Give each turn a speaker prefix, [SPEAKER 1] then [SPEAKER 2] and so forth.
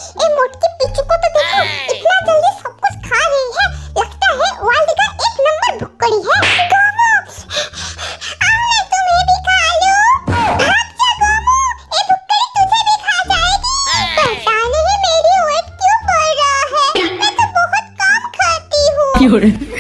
[SPEAKER 1] ए मोटकी पिचू को तो देखो, इतना जल्दी सब कुछ खा रही है। लगता है वर्ल्ड का एक नंबर भुक्कड़ी है। गोमू, आओ तुम्हें भी खा लो। भाग जा गोमू, ये भुक्कड़ी तुझे भी खा जाएगी। पता नहीं मेरी वेट क्यों बढ़ रहा है, मैं तो बहुत कम खाती हूँ।